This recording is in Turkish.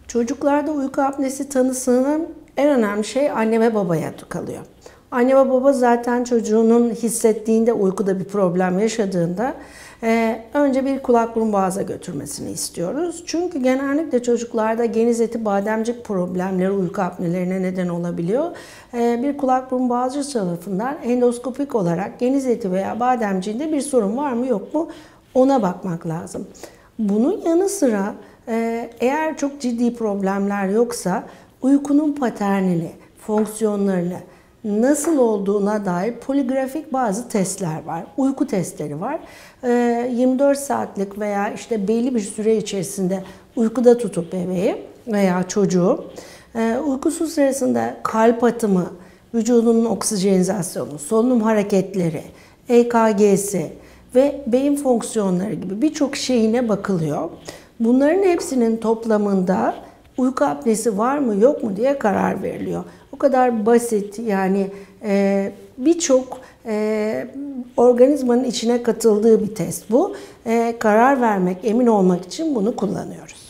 Çocuklarda uyku apnesi tanısının en önemli şey anne ve babaya kalıyor. Anne ve baba zaten çocuğunun hissettiğinde, uykuda bir problem yaşadığında önce bir kulak burun boğaza götürmesini istiyoruz. Çünkü genellikle çocuklarda geniz eti bademcik problemleri uyku apnelerine neden olabiliyor. Bir kulak burun boğazcı tarafından endoskopik olarak geniz eti veya bademciğinde bir sorun var mı yok mu ona bakmak lazım. Bunun yanı sıra eğer çok ciddi problemler yoksa uykunun paternini, fonksiyonlarını, nasıl olduğuna dair poligrafik bazı testler var. Uyku testleri var. 24 saatlik veya işte belli bir süre içerisinde uykuda tutup bebeği veya çocuğu uykusu sırasında kalp atımı, vücudunun oksijenizasyonu, solunum hareketleri, EKG'si ve beyin fonksiyonları gibi birçok şeyine bakılıyor. Bunların hepsinin toplamında uyku apnesi var mı yok mu diye karar veriliyor. O kadar basit, yani birçok organizmanın içine katıldığı bir test bu. Karar vermek, emin olmak için bunu kullanıyoruz.